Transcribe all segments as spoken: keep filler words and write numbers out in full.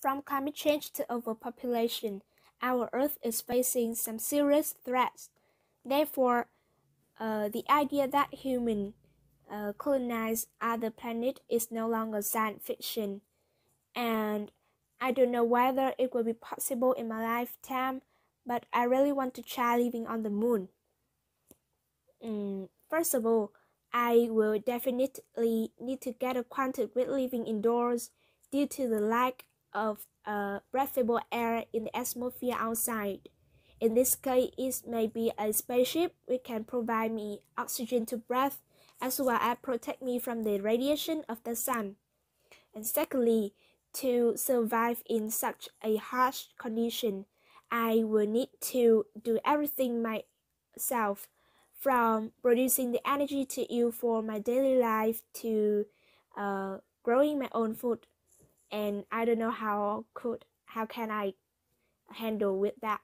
From climate change to overpopulation, our Earth is facing some serious threats. Therefore, uh, the idea that humans uh, colonize other planets is no longer science fiction. And I don't know whether it will be possible in my lifetime, but I really want to try living on the moon. Mm, first of all, I will definitely need to get acquainted with living indoors due to the lack of uh, breathable air in the atmosphere outside. In this case, it may be a spaceship which can provide me oxygen to breathe, as well as protect me from the radiation of the sun. And secondly, to survive in such a harsh condition, I will need to do everything myself, from producing the energy to use for my daily life to uh, growing my own food. And I don't know how could how can I handle with that.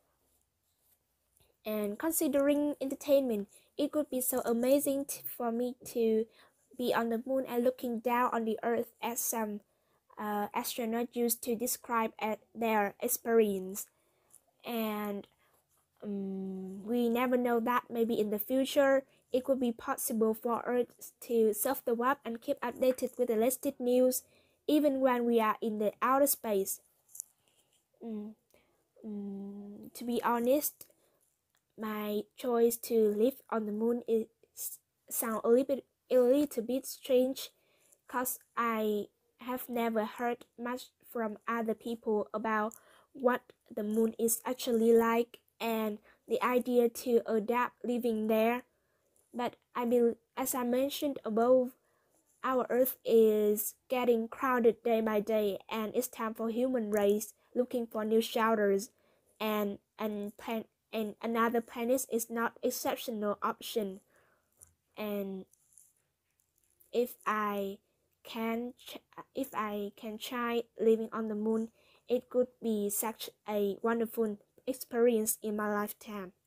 And considering entertainment, it would be so amazing for me to be on the moon and looking down on the earth, as some uh, astronauts used to describe at their experience. And um, we never know that maybe in the future it could be possible for Earth to surf the web and keep updated with the latest news, even when we are in the outer space. Mm. Mm, to be honest, my choice to live on the moon is sound a little bit a little bit strange, cause I have never heard much from other people about what the moon is actually like and the idea to adapt living there. But I believe, as I mentioned above, our Earth is getting crowded day by day, and it's time for human race looking for new shelters, and and plan and another planet is not exceptional option. And if I can if I can try living on the moon, it could be such a wonderful experience in my lifetime.